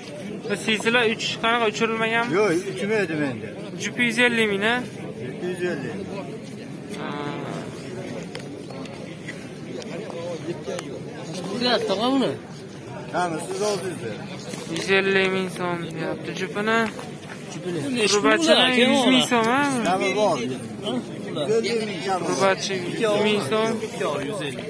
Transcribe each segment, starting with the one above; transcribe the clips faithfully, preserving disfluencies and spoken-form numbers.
Sizlar uch qanaqa uchirilmaganmi? Yo'q, uchmaydi menda. Jupi yuz ellik ming a? yuz ellik. Biraz tamamını. Tamam, siz oldingiz. yuz ellik ming so'm deyapti jupini. Jupini. Rubatchini yuz ming so'm a? Tamam, bor. yuz ellik ming kam. Rubatchi yuz ming so'm. yuz ellik.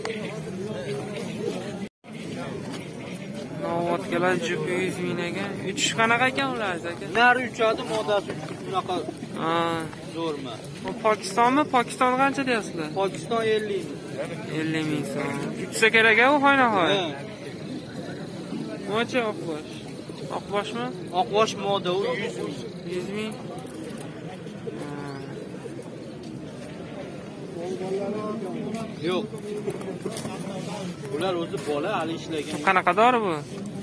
Novotkalar jupi yuz ming ekan. uch qanaqa ekan ular aka? Nari uchadi, modasi shunaqa Ha. zo'rmi? Bu Pokistonmi? Pokiston qancha deyapsizlar? Pokiston ellik ming. ellik ming so'm. Uchsa kerak a u hoynahoy. Mocha oqbosh. Oqboshmi? Oqbosh moda u yuz ming. yuz ming. Yo'q. Ular o'zi bola hali ishlagan. Qanaqa dori bu?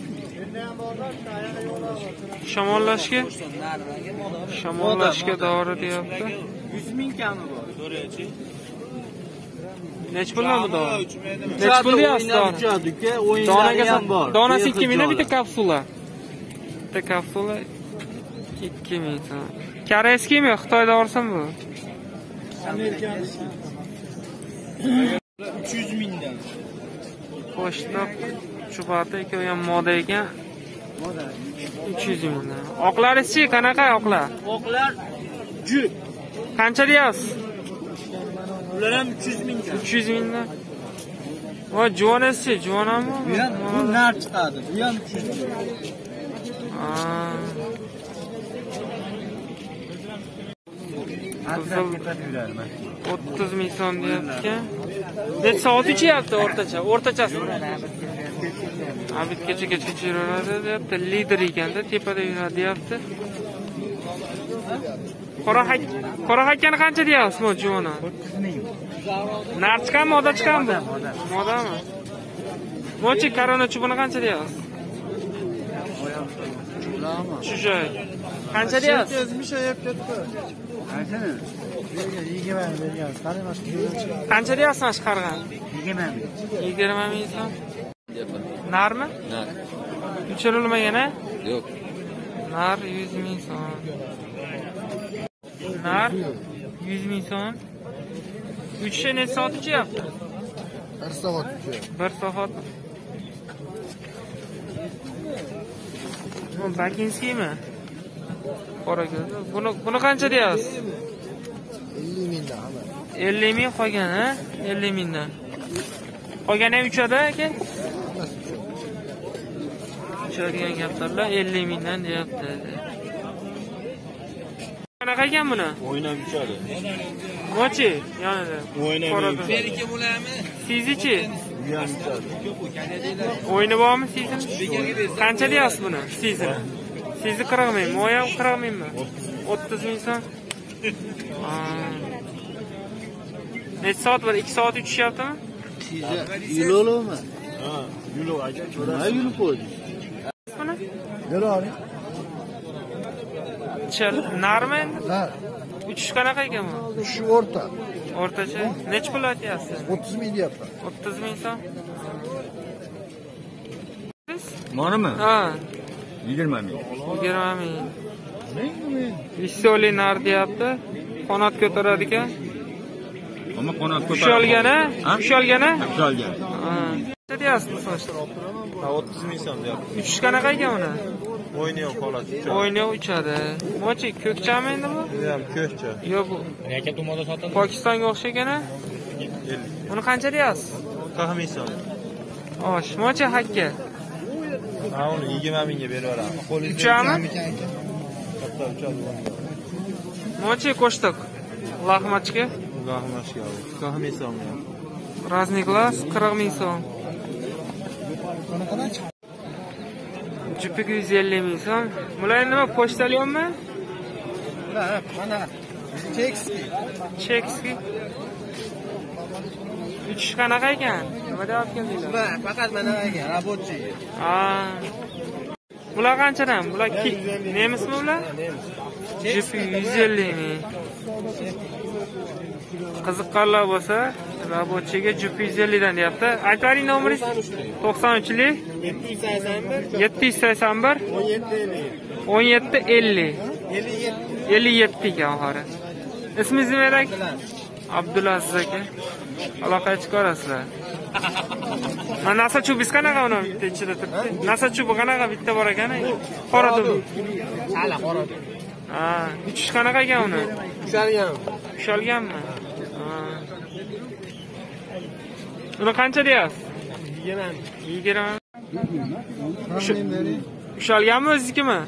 Shamollashga? Shamollashga dori deyapti. yuz ming kami bor. So'rachi. Nech pulmi bu dori? Nech pul deyapsiz dori? Donaga ham bor. Donasi ikki ming bitta kapsula. Bitta kapsula ikki ming so'm. Koreyskimi, Xitoyda orsam bu? Amerikanisi. uch yuz mingdan. Qo'shliq chubati ikkovi ham moda ekan. Moda uch yuz mingdan. Oqlari-chi, qanaqa oqlar? Oqlar jup. Qancha deyapsiz? Ular ham uch yuz mingdan. uch yuz mingdan. Voy, juvonasi-chi, juvonami? Bu ham bu nar chiqadi. Bu ham uch yuz ming. Ha. o'ttiz ming so'm deyapti-kan. Necha soat ichyapti o'rtacha? O'rtachasi. Abitgacha kechgacha yuradi deyapti. Lider ekanda, tepada yuradi deyapti. Qora hak, qora hakkani qancha deyapsiz bu juvona? o'ttiz ming. Nar chiqadimi, moda chiqadimi? Modami? Mochi korona chubini qancha deyapsiz? Shujay. Qancha deyapsiz? Qanchani? yigirma ming bergansiz. Qani mana shu. Qancha deyapsiz mana shu qarg'ani? yigirma ming. yigirma ming so'm. Narmi? Nar. Uchirilmagan a? Yo'q. Nar yuz ming so'm. Nar yuz ming so'm. uch necha soat ichyapti? bir soat ichyapti. bir soat. Bu Bakinskiymi? Qora ko'z. Buni buni qancha deyapsiz? ellik mingdan. ellik ming qolgan a? ellik mingdan. Qolgani ham uchada aka? Uchadigan gaplarlar ellik mingdan deyapti. Qanaqa ekan buni? O'ynab uchadi. Mochi yonida. O'ynab. Berika bo'ladimi? Sizichi? Bu ham uchadi. O'yini bormi sizin? Qancha deyapsiz buni? Sizin. Sizni qirq ming, u ham qirq mingmi? o'ttiz ming so'm. Necha soat var? ikki soat uchishyaptimi? Yulolmi? Ha, yulov aka. Ha, yulov qo'ydi. Buni? Yulov. Chir, narmi? Nar. Uchish qanaqa ekan bu? Shu o'rta. O'rtacha. Necha pul aytyapsiz? o'ttiz ming deyapman. o'ttiz ming so'm. Manimi? Ha, yigirma ming. yigirma ming. Vissoli nar deyapti. Qanot ko'taradi ekan. Ammo qanot ko'taradi. Ushalgani? Ushalgani? Ushalgan. Ha. Necha deyapsiz so'z? Ha, o'ttiz ming so'm deyapti. Uchish qanaqa ekan uni? O'yini yo'q holat. O'yini uchadi. Mochi ko'kchami endi bu? Bu ham ko'kcha. Yo'q bu. Nega tumoda sotadi? Pokistonga o'xshagan-a? Uni qancha deyapsiz? qirq ming so'm. Osh, mochi hakka. Ha, uni yigirma mingga beraveraman. Uchami? Katta uchadi. Mochi qo'shdiq. Lahmachka. Lahmachka. qirq ming so'm. Разный глаз qirq ming so'm. Jupiga yuz ellik ming so'm. Bular nima pochtalyonmi? Ha, mana. Chekski. Chekski. Uchish qanaqa ekan? Nima deyapsizlar? Va faqat mana ekan, рабочий. Ha. Bular qanchadan? Bular nemismi bular? Jupiga yuz ellik ming. Qiziqqanlar bo'lsa, Rabochiga jupi yuz ellik dan deyapti. Aytvaring nomeringiz to'qson uchlik yetti yuz sakson bir o'n yetti ellik ellik yetti ekan oxiri. Ismingiz nima edi aka? Abdulaziz aka. Aloqaga chiqarasizlar. Mana nasl chubiz qanaqa uni bitta ichida turibdi. Nasl chubi qanaqa bitta bor ekan? Qora dum. Chala qora dum. Ha, uchish qanaqa ekan uni? Ushalgan. Ushalganmi? Ha. Uni qancha deyapsiz? yigirma. yigirma. Ushalganmi o'zizikimi?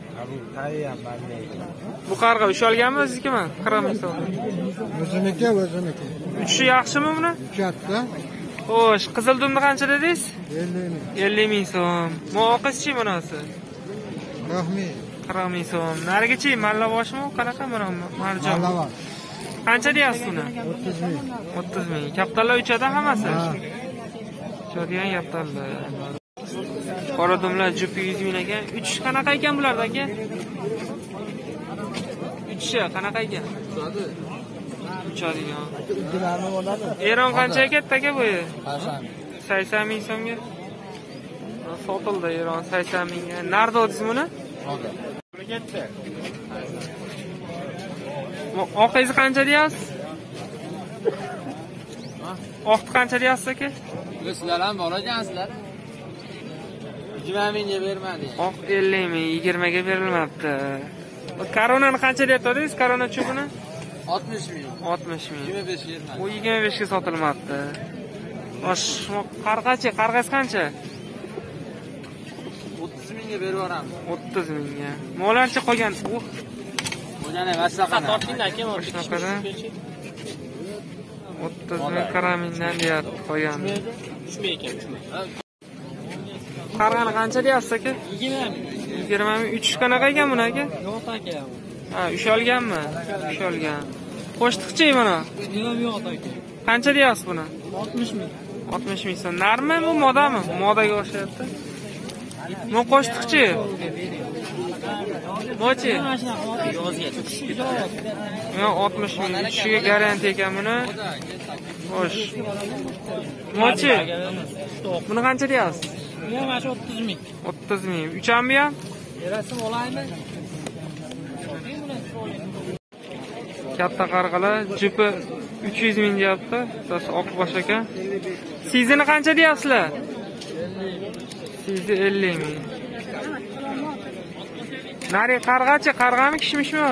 Bu qarg'a ushalganmi o'zizikimi? Qaramaysiz. O'ziniki, o'ziniki. Uchishi yaxshimi buni? Uchatda. Xo'sh, qizil dumni qancha dedingiz? ellik ming. ellik ming so'm. Muoqizchi bunisi? qirq ming. qirq ming so'm. Narigachi mallavoshmi? Qanaqa marjon? Mallavosh. Qancha deyapsiz uni? o'ttiz ming. o'ttiz ming. Kaptallar uchada hammasi? Uchadigan kaptallar. Qora dumlar jupi yuz ming ekan. Uchish qanaqa ekan bularda aka? Uchishi qanaqa ekan? Uchadigan. Eron qancha ketdi aka bu? sakson ming so'mga. Sotildi Eron sakson mingga. Narda o'tdingiz buni? Ketdi. Oqiz qancha deyapsiz? Oqti qancha deyapsiz aka? Sizlar ham bor ekansizlar. yigirma mingga bermadi. Oq ellik ming, yigirma ga berilmabdi. Koronani qancha deyapsiz? Korona chubini? oltmish ming. oltmish ming. yigirma besh ga bermadi. Bu yigirma besh ga sotilmabdi. Osh, qarg'achi, qarg'asi qancha? o'ttiz mingga berib yuboramiz. o'ttiz mingga. Mo'larcha qolgan. Uh. O'jani vasaqa tortingda aka bor. Shunaqada. o'ttiz ming karamindan deyapti qolgan. tushmay ekan, tushmay. Qarg'ani qancha deyapsiz aka? yigirma ming. yigirma ming. uch qanaqa ekan buni aka? Yo'q aka. Ha, ushalganmi? Ushalgan. Qo'shtiqchi buni? Yo'q, yo'q aka. Qancha deyapsiz buni? oltmish ming. oltmish ming so'm. Narmi bu modami? Modaga o'xshayapti. Bu qo'shtiqchi. Mochi? Yo'q, oltmish ming. Tushiga garantiya ekan buni. Xo'sh. Mochi? Buni qancha deyapsiz? Yo'q, mana o'ttiz ming. o'ttiz ming. Uchammi ham? Berasim olaymi? Katta qarg'alar jupi uch yuz ming deyapti. Bittasi oq bosh ekan. Sizini qancha deyapsizlar? Sizni ellik ming. Nari qarg'achi, qarg'ami kishmishmi?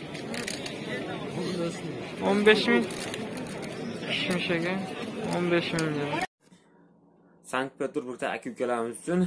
o'n besh ming. Kishmish ekan. o'n besh ming. Sankt-Peterburgda aka-ukalarimiz uchun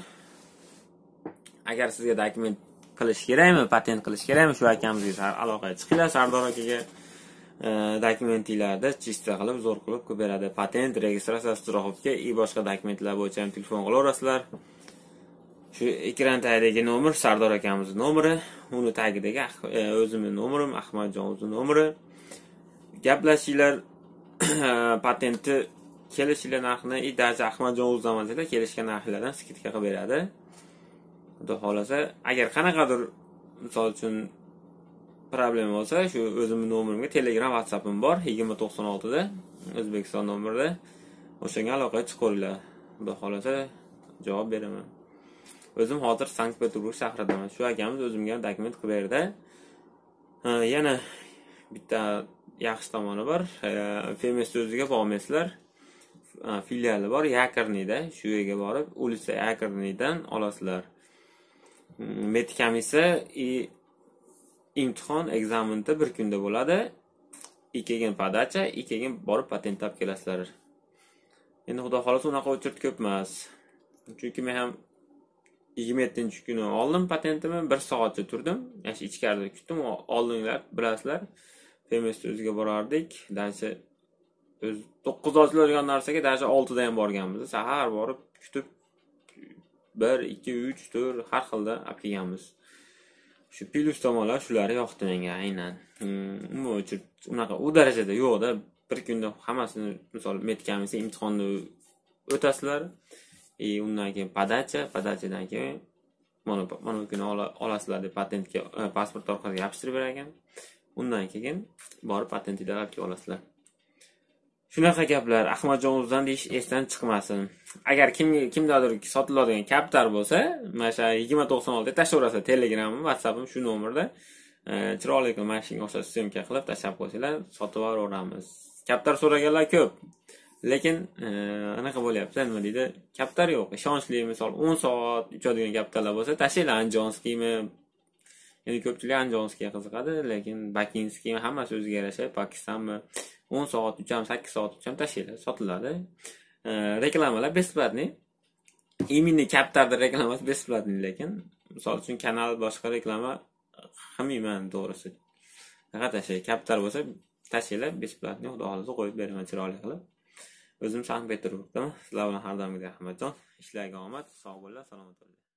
agar sizga dokument qilish kerakmi, patent qilish kerakmi, shu akamizga aloqaga chiqinglar. Sardor akaga dokumentinglarda chista qilib, zo'r qilib ko'p beradi. Patent, registratsiya, страховка va boshqa dokumentlar bo'yicha ham telefon qilaverasizlar. Shu ekran tagidagi nomer Sardor akamizning nomeri, uni tagidagi o'zimning nomerim, Ahmadjonovning nomeri. Gaplashinglar, patentni kelishlar narxini idachi Ahmadjonov zamonida kelishgan narxlardan skidka qilib beradi. Xudo xolasa, agar qanaqadir misol uchun problem bo'lsa, shu o'zimning nomerimga Telegram, WhatsAppim bor, yigirma to'qson olti da O'zbekiston nomerida. O'shanga aloqaga chiqinglar. Xudo xolasa javob beraman. O'zim hozir Sankt-Peterburg shahridaman. Shu akamiz o'zimga dokument qilib berdi. Yana bitta yaxshi tomoni bor. Femes o'ziga bormaysizlar. Filiali bor Yakarnida. Shu yerga borib, ulitsa Yakarnidan olasizlar. Medkamisa imtihon ekzaminda bir kunda bo'ladi. Ikkiga podacha, ikkiga borib patent olib kelasizlar. Endi xudo xolasa unaqa o'chirt ko'p emas. Chunki men ham yigirma yettinchi kuni oldim patentimni, bir soatcha turdim. Yash ichkarida kutdim, oldinglar, bilasizlar. Femes o'ziga borardik. Dachi o'z to'qqiz ochlar olgan narsaga dachi olti da ham borganmiz. Sahar borib kutib bir, ikki, uch, to'rt har xilda olib kelganmiz. Shu plus tomonlar shular yoqdi menga aynan. Umuman o'chirib unaqa u darajada yo'q-da. Bir kunda hammasini, misol medkamisa imtihonni o'tasizlar. E undan keyin podacha, podachadan keyin mana mana kuni olasizlar deb patentga, pasport orqali yopishtirib berar ekan. Undan keyin borib patentni olib olasizlar. Shunaqa gaplar Ahmadjon o'zidan deyish esdan chiqmasin. Agar kim kimdadir sotiladigan kaptar bo'lsa, mana shu yigirma to'qson olti tashlayverasa Telegramim, WhatsAppim shu nomerda chiroyli mashina o'sha syomka qilib tashlab qo'ysanglar, sotib yuboramiz. Kaptar so'raganlar ko'p. Lekin anaqa bo'lyapti, nima deydi? Kaptar yo'q. Ishonchli, misol o'n soat uchadigan kaptarlar bo'lsa, tashlaylar Anjonskiymi. Ya'ni ko'pchilik Anjonskiyga qiziqadi, lekin Bakinskiy hammasi o'ziga yarasha, Pokistonmi o'n soat ucham, sakkiz soat ucham tashlaylar, sotiladi. Reklamalar besplatniy. Именно kaptarda reklamasi besplatniy, lekin misol uchun kanal boshqa reklama qilmayman to'g'risi. Faqat tashay kaptar bo'lsa, tashlaylar besplatniy, xudo xolisa qo'yib beraman chiroyli qilib. O'zim Sankt-Peterburgdaman. Sizlar bilan har doimgidek Ahmadjon. Ishlarga omad, sog' bo'linglar, salomat bo'linglar.